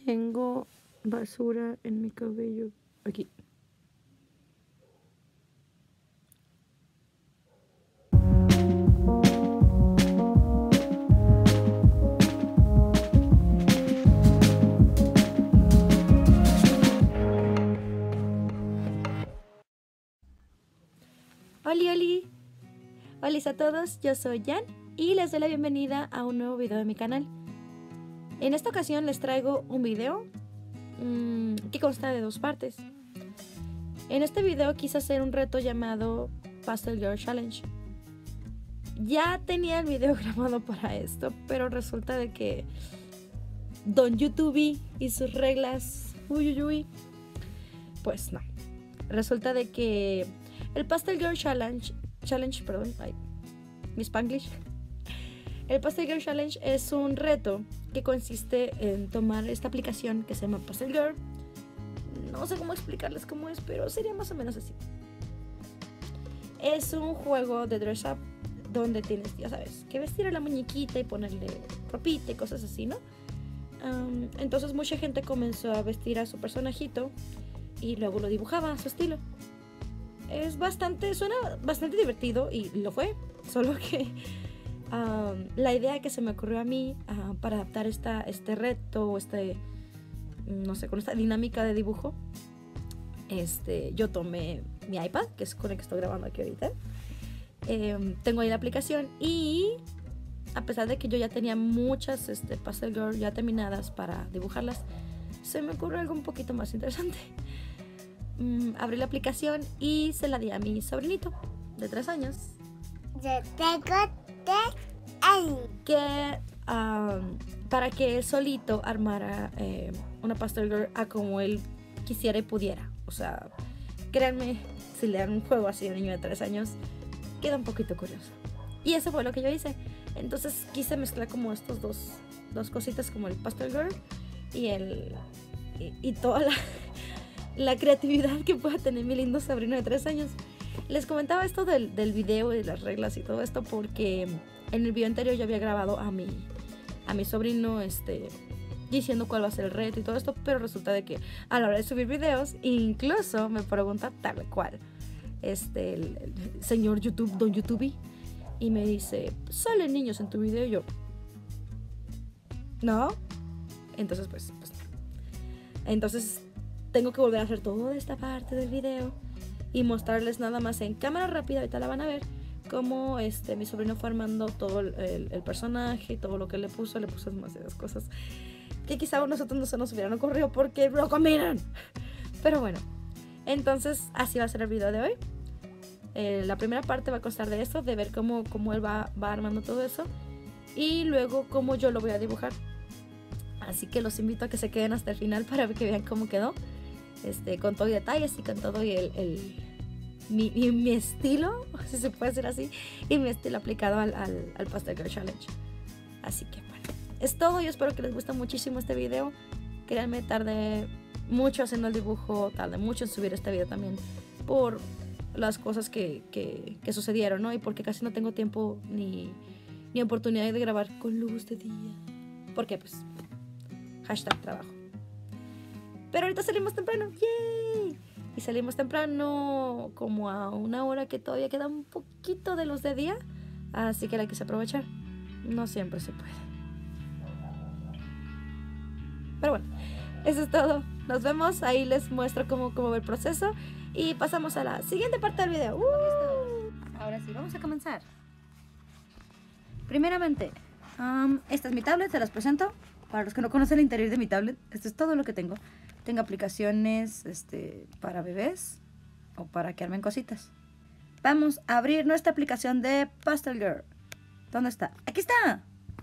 Tengo basura en mi cabello. Aquí. Oli. Hola a todos, yo soy Jan y les doy la bienvenida a un nuevo video de mi canal. En esta ocasión les traigo un video que consta de dos partes. En este video quise hacer un reto llamado Pastel Girl Challenge. Ya tenía el video grabado para esto, pero resulta de que Don YouTube y sus reglas, pues no. Resulta de que el Pastel Girl Challenge, mi Spanglish. El Pastel Girl Challenge es un reto que consiste en tomar esta aplicación que se llama Pastel Girl. No sé cómo explicarles cómo es, pero sería más o menos así. Es un juego de dress up donde tienes, ya sabes, que vestir a la muñequita y ponerle ropita y cosas así, ¿no? Entonces mucha gente comenzó a vestir a su personajito y luego lo dibujaba a su estilo. Suena bastante divertido y lo fue, solo que la idea que se me ocurrió a mí para adaptar este reto o no sé, con esta dinámica de dibujo, yo tomé mi iPad, que es con el que estoy grabando aquí ahorita. Tengo ahí la aplicación y a pesar de que yo ya tenía muchas Pastel Girl ya terminadas para dibujarlas, se me ocurrió algo un poquito más interesante. Abrí la aplicación y se la di a mi sobrinito de 3 años. Yo tengo 3 años. Para que él solito armara una Pastel Girl a como él quisiera y pudiera. O sea, créanme, si le dan un juego así a un niño de 3 años, queda un poquito curioso. Y eso fue lo que yo hice. Entonces quise mezclar como estos dos cositas, como el Pastel Girl y toda la creatividad que pueda tener mi lindo sobrino de 3 años. Les comentaba esto del video y de las reglas y todo esto porque en el video anterior yo había grabado a mi sobrino diciendo cuál va a ser el reto y todo esto, pero resulta de que a la hora de subir videos incluso me pregunta tal cual el señor YouTube, Don YouTube, y me dice, ¿salen niños en tu video? Y yo, ¿no? Entonces pues entonces tengo que volver a hacer toda esta parte del video y mostrarles nada más en cámara rápida, ahorita la van a ver, cómo mi sobrino fue armando todo el personaje y todo lo que le puso demasiadas cosas que quizá a nosotros no se nos hubieran ocurrido porque lo combinan. Pero bueno, entonces así va a ser el video de hoy. La primera parte va a constar de esto, de ver cómo él va armando todo eso y luego cómo yo lo voy a dibujar. Así que los invito a que se queden hasta el final para que vean cómo quedó, con todo y detalles y con todo y mi estilo, si se puede decir así, y mi estilo aplicado al Pastel Girl Challenge. Así que bueno, es todo. Yo espero que les guste muchísimo este video. Créanme, tardé mucho haciendo el dibujo, tardé mucho en subir este video también por las cosas que sucedieron, ¿no? Y porque casi no tengo tiempo ni oportunidad de grabar con luz de día, porque pues #trabajo. Pero ahorita salimos temprano, ¡yay! Y salimos temprano como a una hora que todavía queda un poquito de luz de día, así que la quise aprovechar. No siempre se puede. Pero bueno, eso es todo. Nos vemos, ahí les muestro cómo va el proceso y pasamos a la siguiente parte del video. Ahora sí, vamos a comenzar. Primeramente, esta es mi tablet, se las presento. Para los que no conocen el interior de mi tablet, esto es todo lo que tengo. Tengo aplicaciones para bebés o para que armen cositas. Vamos a abrir nuestra aplicación de Pastel Girl. ¿Dónde está? ¡Aquí está!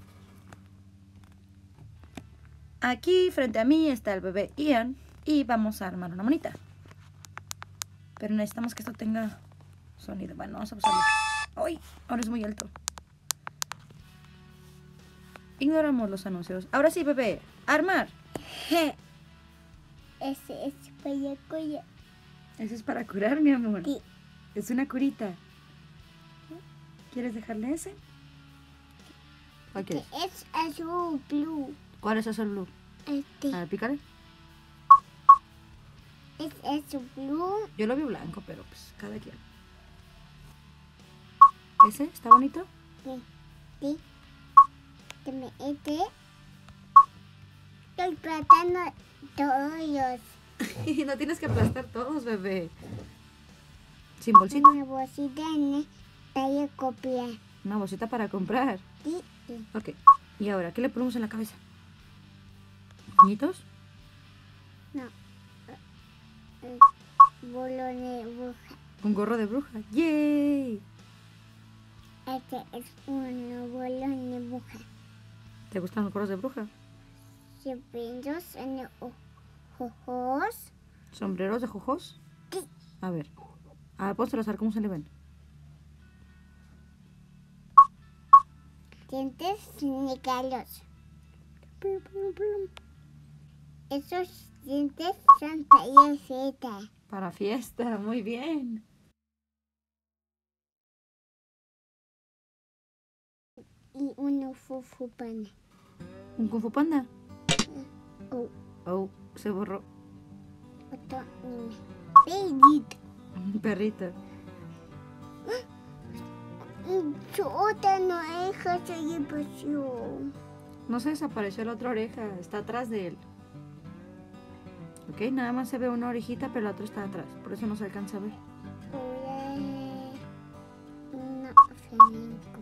Aquí frente a mí está el bebé Ian y vamos a armar una monita. Pero necesitamos que esto tenga sonido. Bueno, vamos a usarlo. ¡Ay! Ahora es muy alto. Ignoramos los anuncios. Ahora sí, bebé. ¡Armar! Ese es para curar. Eso es para curar, mi amor. Sí. Es una curita. ¿Quieres dejarle ese? ¿Cuál quieres? Es azul blue. ¿Cuál es azul blue? Este A ver, pícale. es blue. Yo lo vi blanco, pero pues cada quien. ¿Ese está bonito? Sí. Dame este. El plátano todos. No tienes que aplastar todos, bebé. Sin bolsita. Una bolsita para copiar. Una bolsita para comprar. Sí. Ok. ¿Y ahora qué le ponemos en la cabeza? ¿Nitos? No. Bolón de bruja. Un gorro de bruja. ¡Yay! Este es un bolón de bruja. ¿Te gustan los gorros de bruja? Sombreros en los ojos. ¿Sombreros de jojos? Sí. A ver. A ver, pónselos a ver cómo se le ven. Dientes negros. Esos dientes son payaseta. Para fiesta, muy bien. Y uno fufupana. ¿Un Kung Fu Panda? Oh, Oh, se borró. otro niño. Perrito. Un perrito. Su otra oreja se desapareció. No se desapareció la otra oreja, está atrás de él. Ok, nada más se ve una orejita, pero la otra está atrás. Por eso no se alcanza a ver. No, flamenco.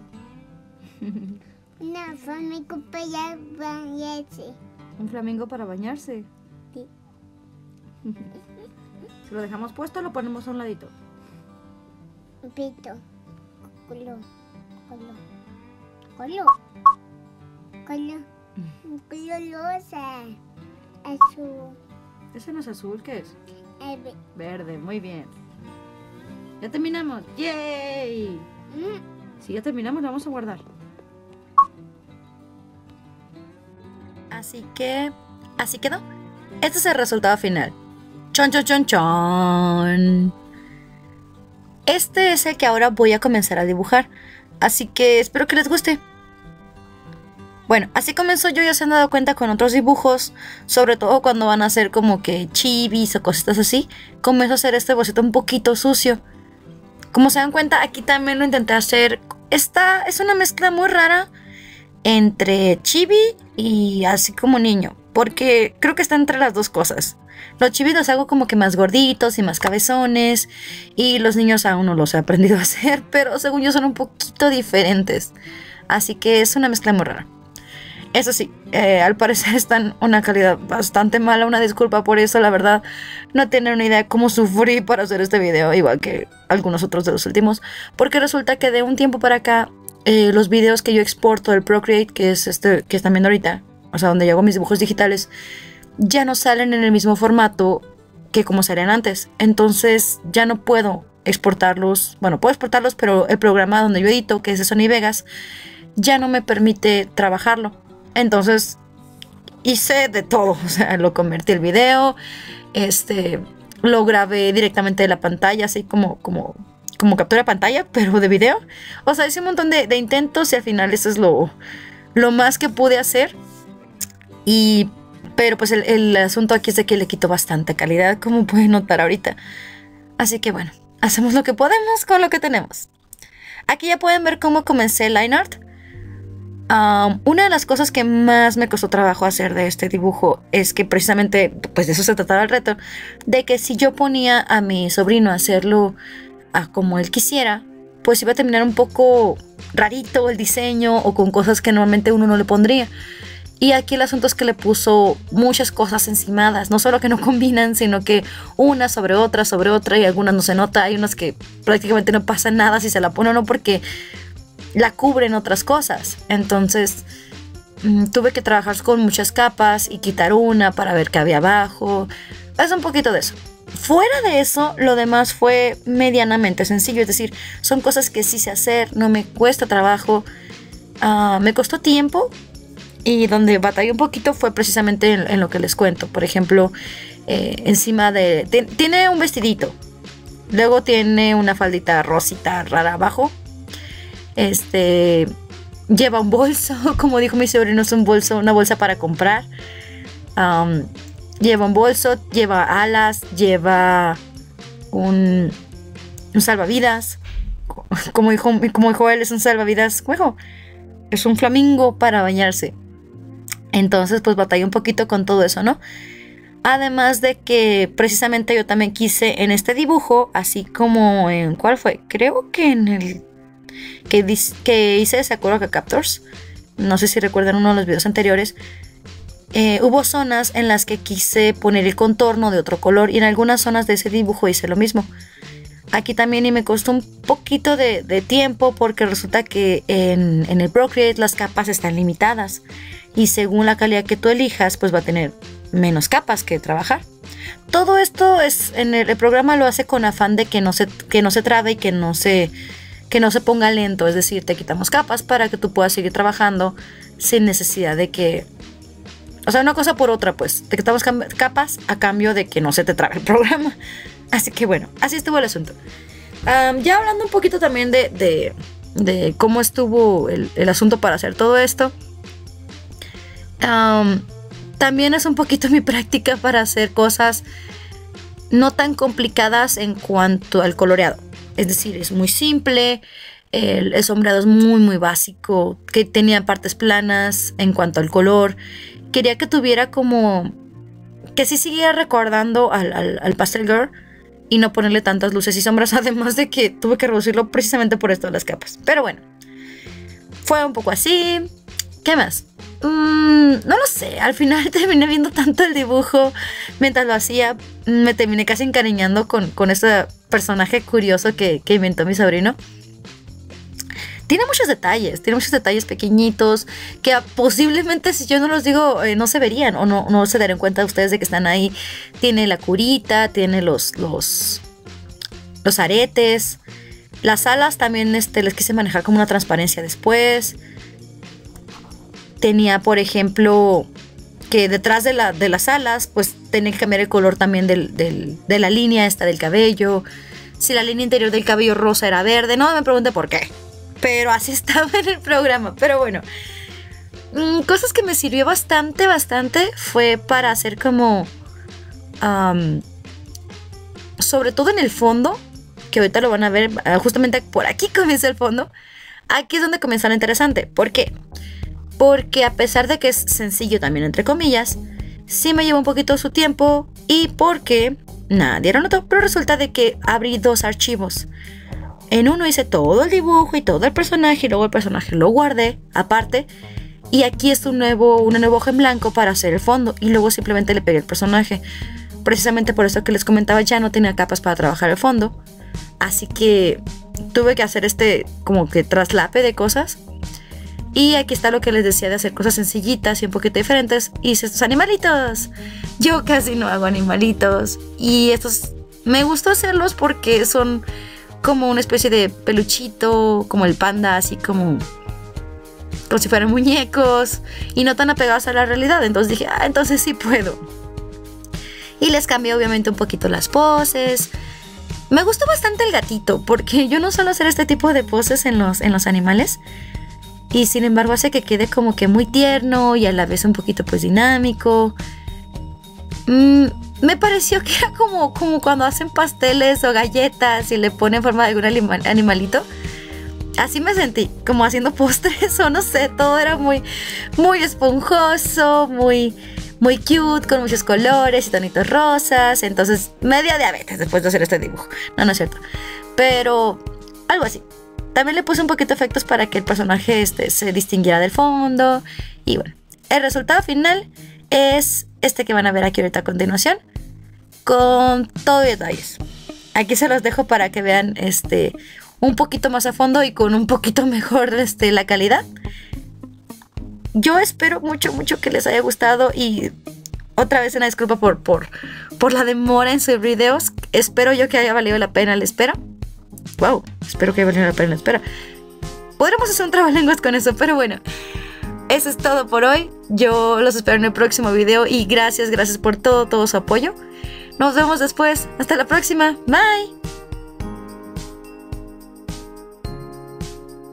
No, flamenco para bañarse. Un flamingo para bañarse. Sí. Si lo dejamos puesto, lo ponemos a un ladito. Pito. Color. Color rosa. Azul. Ese no es azul, ¿qué es? Verde. Verde, muy bien. Ya terminamos. ¡Yay! Si ya terminamos, lo vamos a guardar. Así que, así quedó. Este es el resultado final. Chon, chon, chon, chon. Este es el que ahora voy a comenzar a dibujar. Así que espero que les guste. Bueno, así comenzó yo, ya se han dado cuenta con otros dibujos, sobre todo cuando van a hacer como que chibis o cositas así. Comienzo a hacer este boceto un poquito sucio. Como se dan cuenta, aquí también lo intenté hacer. Esta es una mezcla muy rara entre chibi y así como niño, porque creo que está entre las dos cosas. Los chibis los hago como que más gorditos y más cabezones, y los niños aún no los he aprendido a hacer, pero según yo son un poquito diferentes. Así que es una mezcla muy rara. Eso sí, al parecer están una calidad bastante mala, una disculpa por eso, la verdad. No tienen una idea de cómo sufrí para hacer este video, igual que algunos otros de los últimos, porque resulta que de un tiempo para acá, los videos que yo exporto del Procreate, que es este que están viendo ahorita, o sea, donde yo hago mis dibujos digitales, ya no salen en el mismo formato que como salían antes. Entonces ya no puedo exportarlos, bueno, puedo exportarlos, pero el programa donde yo edito, que es de Sony Vegas, ya no me permite trabajarlo. Entonces hice de todo, o sea, lo convertí el video, lo grabé directamente de la pantalla, así como captura de pantalla, pero de video. O sea, hice un montón de intentos y al final eso es lo más que pude hacer. Pero pues el asunto aquí es de que le quito bastante calidad, como pueden notar ahorita. Así que bueno, hacemos lo que podemos con lo que tenemos. Aquí ya pueden ver cómo comencé el line art. Una de las cosas que más me costó trabajo hacer de este dibujo es que precisamente, pues de eso se trataba el reto, de que si yo ponía a mi sobrino a hacerlo como él quisiera, pues iba a terminar un poco rarito el diseño o con cosas que normalmente uno no le pondría. Y aquí el asunto es que le puso muchas cosas encimadas, no solo que no combinan, sino que una sobre otra y algunas no se nota, hay unas que prácticamente no pasa nada si se la pone o no porque la cubren otras cosas. Entonces tuve que trabajar con muchas capas y quitar una para ver qué había abajo. Es un poquito de eso. Fuera de eso, lo demás fue medianamente sencillo. Es decir, son cosas que sí sé hacer, no me cuesta trabajo. Me costó tiempo. Y donde batallé un poquito fue precisamente en lo que les cuento. Por ejemplo, encima de... Tiene un vestidito. Luego tiene una faldita rosita rara abajo. Lleva un bolso, como dijo mi sobrino, es un bolso, una bolsa para comprar. Lleva un bolso, lleva alas, lleva un salvavidas. Como dijo él, es un salvavidas, juego. Es un flamingo para bañarse. Entonces pues batallé un poquito con todo eso, ¿no? Además de que precisamente yo también quise en este dibujo, así como en... ¿Cuál fue? Creo que en el... que hice de Sakura Captors. No sé si recuerdan uno de los videos anteriores. Hubo zonas en las que quise poner el contorno de otro color. Y en algunas zonas de ese dibujo hice lo mismo. Aquí también y me costó un poquito de tiempo. Porque resulta que en el Procreate las capas están limitadas. Y según la calidad que tú elijas, pues va a tener menos capas que trabajar. Todo esto es en el programa lo hace con afán de que no se trabe y que no se ponga lento. Es decir, te quitamos capas para que tú puedas seguir trabajando sin necesidad de que... O sea, una cosa por otra, pues. Te quitamos capas a cambio de que no se te trabe el programa. Así que bueno, así estuvo el asunto. Ya hablando un poquito también de cómo estuvo el asunto para hacer todo esto. También es un poquito mi práctica para hacer cosas no tan complicadas en cuanto al coloreado. Es decir, es muy simple. El sombreado es muy básico. Que tenía partes planas en cuanto al color. Quería que tuviera como... que sí siguiera recordando al Pastel Girl. Y no ponerle tantas luces y sombras. Además de que tuve que reducirlo precisamente por esto de las capas. Pero bueno. Fue un poco así. ¿Qué más? No lo sé. Al final terminé viendo tanto el dibujo. Mientras lo hacía. Me terminé casi encariñando con ese personaje curioso que inventó mi sobrino. Tiene muchos detalles pequeñitos que posiblemente si yo no los digo no se verían o no se darían cuenta ustedes de que están ahí. Tiene la curita, tiene los aretes, las alas también les quise manejar como una transparencia después. Tenía, por ejemplo, que detrás de las alas pues tenía que cambiar el color también de la línea esta del cabello. Si la línea interior del cabello rosa era verde, no me pregunte por qué. Pero así estaba en el programa. Pero bueno. Cosas que me sirvió bastante fue para hacer como... sobre todo en el fondo. Que ahorita lo van a ver. Justamente por aquí comienza el fondo. Aquí es donde comienza lo interesante. ¿Por qué? Porque a pesar de que es sencillo también entre comillas. Sí me llevó un poquito su tiempo. Y porque nadie lo notó. Pero resulta de que abrí 2 archivos. En uno hice todo el dibujo y todo el personaje y luego el personaje lo guardé aparte. Y aquí es una nueva hoja en blanco para hacer el fondo y luego simplemente le pegué el personaje. Precisamente por eso que les comentaba ya no tenía capas para trabajar el fondo. Así que tuve que hacer como que traslape de cosas. Y aquí está lo que les decía de hacer cosas sencillitas y un poquito diferentes. Hice estos animalitos. Yo casi no hago animalitos. Y estos me gustó hacerlos porque son... como una especie de peluchito, como el panda, así como si fueran muñecos y no tan apegados a la realidad. Entonces dije, entonces sí puedo. Y les cambié obviamente un poquito las poses. Me gustó bastante el gatito, porque yo no suelo hacer este tipo de poses en los animales. Y sin embargo hace que quede como que muy tierno y a la vez un poquito pues dinámico. Me pareció que era como cuando hacen pasteles o galletas y le ponen forma de algún animalito. Así me sentí, como haciendo postres o no sé, todo era muy esponjoso, muy cute, con muchos colores y tonitos rosas. Entonces me dio diabetes después de hacer este dibujo. No es cierto. Pero algo así. También le puse un poquito de efectos para que el personaje se distinguiera del fondo. Y bueno, el resultado final es este que van a ver aquí ahorita a continuación. Con todo detalles. Aquí se los dejo para que vean un poquito más a fondo y con un poquito mejor la calidad. Yo espero mucho que les haya gustado y otra vez una disculpa por la demora en subir videos. Espero yo que haya valido la pena la espera. Wow, espero que haya valido la pena la espera. Podremos hacer un trabalenguas con eso, pero bueno. Eso es todo por hoy. Yo los espero en el próximo video y gracias por todo su apoyo. Nos vemos después. Hasta la próxima. Bye.